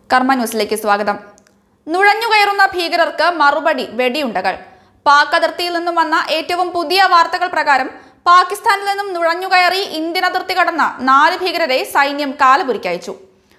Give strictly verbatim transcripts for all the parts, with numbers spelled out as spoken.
കർമാന്യൂസിലേക്ക് സ്വാഗതം. നുഴഞ്ഞുകയറുന്ന ഭീകരർക്ക് മറുപടി വെടിയുണ്ടകൾ. പാക് അതിർത്തിയിൽ നിന്നും വന്ന ഏറ്റവും പുതിയ വാർത്തകൾ പ്രകാരം പാകിസ്ഥാനിൽ നിന്നും നുഴഞ്ഞുകയറി ഇന്ത്യൻ അതിർത്തി കടന്ന നാല് ഭീകരരെ സൈന്യം കാലപുരിക്കയച്ചു.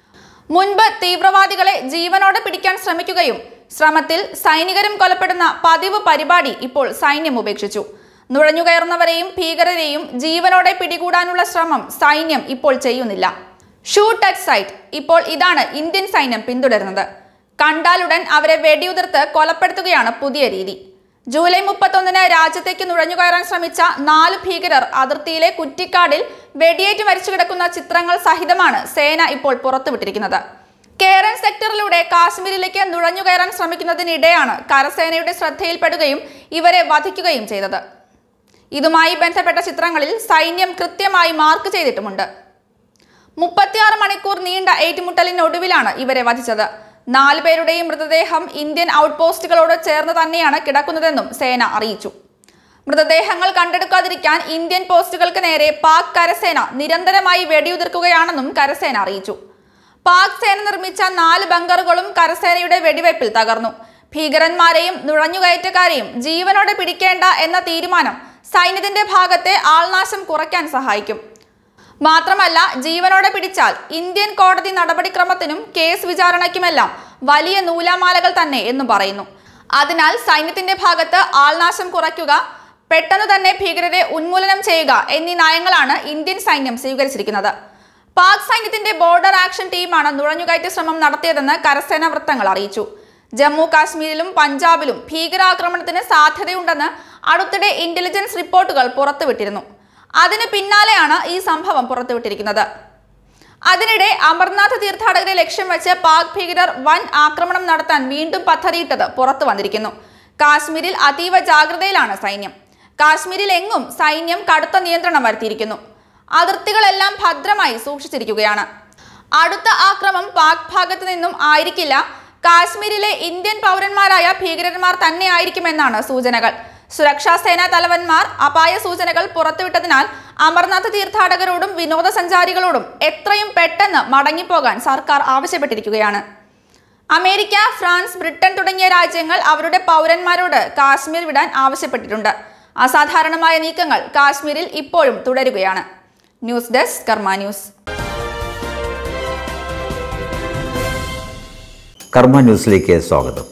മുൻപ് തീവ്രവാദികളെ ജീവനോടെ പിടിക്കാൻ ശ്രമിക്കുകയും ശ്രമത്തിൽ സൈനികരും കൊലപ്പെടുന്ന പതിവ് പരിപാടി ഇപ്പോൾ സൈന്യം ഉപേക്ഷിച്ചു. നുഴഞ്ഞുകയറുന്നവരെയും ഭീകരരെയും ജീവനോടെ പിടികൂടാനുള്ള ശ്രമം സൈന്യം ഇപ്പോൾ ചെയ്യുന്നില്ല. Shoot at sight. ഇപ്പോൾ ഇതാണ് ഇന്ത്യൻ സൈന്യം പിന്തുടരുന്നത്. കണ്ടാലുടൻ അവരെ വെടിയുതിർത്ത് കൊലപ്പെടുത്തുകയാണ് പുതിയ രീതി. ജൂലൈ മുപ്പത്തൊന്നിന് രാജ്യത്തേക്ക് നുഴഞ്ഞുകയറാൻ ശ്രമിച്ച നാല് ഭീകരർ അതിർത്തിയിലെ കുറ്റിക്കാടിൽ വെടിയേറ്റ് മരിച്ചു കിടക്കുന്ന ചിത്രങ്ങൾ സഹിതമാണ് സേന ഇപ്പോൾ പുറത്തുവിട്ടിരിക്കുന്നത്. കേരൻ സെക്ടറിലൂടെ കാശ്മീരിലേക്ക് നുഴഞ്ഞുകയറാൻ ശ്രമിക്കുന്നതിനിടെയാണ് കരസേനയുടെ ശ്രദ്ധയിൽപ്പെടുകയും ഇവരെ വധിക്കുകയും ചെയ്തത്. ഇതുമായി ബന്ധപ്പെട്ട ചിത്രങ്ങളിൽ സൈന്യം കൃത്യമായി മാർക്ക് ചെയ്തിട്ടുമുണ്ട്. മുപ്പത്തിയാറ് മണിക്കൂർ നീണ്ട ഏറ്റുമുട്ടലിനൊടുവിലാണ് ഇവരെ വധിച്ചത്. നാലു പേരുടെയും മൃതദേഹം ഇന്ത്യൻ ഔട്ട് പോസ്റ്റുകളോട് ചേർന്ന് തന്നെയാണ് കിടക്കുന്നതെന്നും സേന അറിയിച്ചു. മൃതദേഹങ്ങൾ കണ്ടെടുക്കാതിരിക്കാൻ ഇന്ത്യൻ പോസ്റ്റുകൾക്ക് നേരെ പാക് കരസേന നിരന്തരമായി വെടിയുതിർക്കുകയാണെന്നും കരസേന അറിയിച്ചു. പാക് സേന നിർമ്മിച്ച നാല് ബങ്കറുകളും കരസേനയുടെ വെടിവയ്പിൽ തകർന്നു. ഭീകരന്മാരെയും നുഴഞ്ഞുകയറ്റക്കാരെയും ജീവനോടെ പിടിക്കേണ്ട എന്ന തീരുമാനം സൈന്യത്തിന്റെ ഭാഗത്തെ ആൾനാശം കുറയ്ക്കാൻ സഹായിക്കും. മാത്രമല്ല, ജീവനോടെ പിടിച്ചാൽ ഇന്ത്യൻ കോടതി നടപടിക്രമത്തിനും കേസ് വിചാരണയ്ക്കുമെല്ലാം വലിയ നൂലാമാലകൾ തന്നെ എന്നും പറയുന്നു. അതിനാൽ സൈന്യത്തിന്റെ ഭാഗത്ത് ആൾനാശം കുറയ്ക്കുക, പെട്ടെന്ന് തന്നെ ഭീകരരെ ഉന്മൂലനം ചെയ്യുക എന്നീ നയങ്ങളാണ് ഇന്ത്യൻ സൈന്യം സ്വീകരിച്ചിരിക്കുന്നത്. പാക് സൈന്യത്തിന്റെ ബോർഡർ ആക്ഷൻ ടീമാണ് നുഴഞ്ഞുകയറ്റ ശ്രമം നടത്തിയതെന്ന് കരസേനാ വൃത്തങ്ങൾ അറിയിച്ചു. ജമ്മു കാശ്മീരിലും പഞ്ചാബിലും ഭീകരാക്രമണത്തിന് സാധ്യതയുണ്ടെന്ന് അടുത്തിടെ ഇന്റലിജൻസ് റിപ്പോർട്ടുകൾ പുറത്തുവിട്ടിരുന്നു. അതിന് പിന്നാലെയാണ് ഈ സംഭവം പുറത്തുവിട്ടിരിക്കുന്നത്. അതിനിടെ അമർനാഥ് തീർത്ഥാടകരെ ലക്ഷ്യം വെച്ച് പാക് ഭീകരർ വൻ ആക്രമണം നടത്താൻ വീണ്ടും പദ്ധതിയിട്ടത് പുറത്തു വന്നിരിക്കുന്നു. കാശ്മീരിൽ അതീവ ജാഗ്രതയിലാണ് സൈന്യം. കാശ്മീരിൽ എങ്ങും സൈന്യം കടുത്ത നിയന്ത്രണം വരുത്തിയിരിക്കുന്നു. അതിർത്തികളെല്ലാം ഭദ്രമായി സൂക്ഷിച്ചിരിക്കുകയാണ്. അടുത്ത ആക്രമണം പാക് ഭാഗത്തു നിന്നും ആയിരിക്കില്ല, കാശ്മീരിലെ ഇന്ത്യൻ പൗരന്മാരായ ഭീകരന്മാർ തന്നെയായിരിക്കുമെന്നാണ് സൂചനകൾ. സുരക്ഷാ സേനാ തലവന്മാർ അപായ സൂചനകൾ പുറത്തുവിട്ടതിനാൽ അമർനാഥ് തീർത്ഥാടകരോടും വിനോദസഞ്ചാരികളോടും എത്രയും പെട്ടെന്ന് മടങ്ങിപ്പോകാൻ സർക്കാർ ആവശ്യപ്പെട്ടിരിക്കുകയാണ്. അമേരിക്ക, ഫ്രാൻസ്, ബ്രിട്ടൻ തുടങ്ങിയ രാജ്യങ്ങൾ അവരുടെ പൗരന്മാരോട് കാശ്മീർ വിടാൻ ആവശ്യപ്പെട്ടിട്ടുണ്ട്. അസാധാരണമായ നീക്കങ്ങൾ കാശ്മീരിൽ ഇപ്പോഴും തുടരുകയാണ്. News desk Karma News. കർമാന്യൂസിലേക്ക് സ്വാഗതം.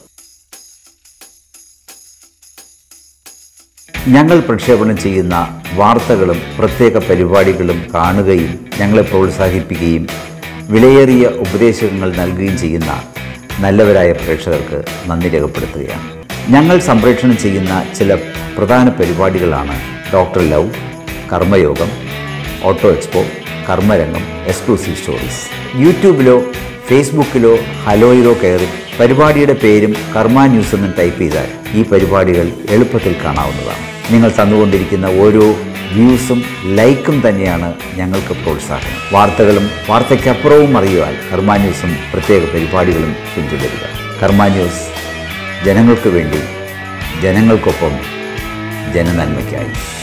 ഞങ്ങൾ പ്രക്ഷേപണം ചെയ്യുന്ന വാർത്തകളും പ്രത്യേക പരിപാടികളും കാണുകയും ഞങ്ങളെ പ്രോത്സാഹിപ്പിക്കുകയും വിലയേറിയ ഉപദേശങ്ങൾ നൽകുകയും ചെയ്യുന്ന നല്ലവരായ പ്രേക്ഷകർക്ക് നന്ദി രേഖപ്പെടുത്തുകയാണ്. ഞങ്ങൾ സംപ്രേഷണം ചെയ്യുന്ന ചില പ്രധാന പരിപാടികളാണ് doctor love, Karmayogam, auto expo, Karmarangam, exclusive stories. യൂട്യൂബിലോ ഫേസ്ബുക്കിലോ ഹലോയിലോ കയറി പരിപാടിയുടെ പേരും കർമ്മ ന്യൂസ് എന്ന് ടൈപ്പ് ചെയ്താൽ ഈ പരിപാടികൾ എളുപ്പത്തിൽ കാണാവുന്നതാണ്. നിങ്ങൾ തന്നുകൊണ്ടിരിക്കുന്ന ഓരോ വ്യൂസും ലൈക്കും തന്നെയാണ് ഞങ്ങൾക്ക് പ്രോത്സാഹനം. വാർത്തകളും വാർത്തയ്ക്കപ്പുറവും അറിയുവാൻ കർമ്മ ന്യൂസും പ്രത്യേക പരിപാടികളും പിന്തുടരുക. കർമ്മ ന്യൂസ് ജനങ്ങൾക്ക് വേണ്ടി, ജനങ്ങൾക്കൊപ്പം, ജനനന്മയ്ക്കായി.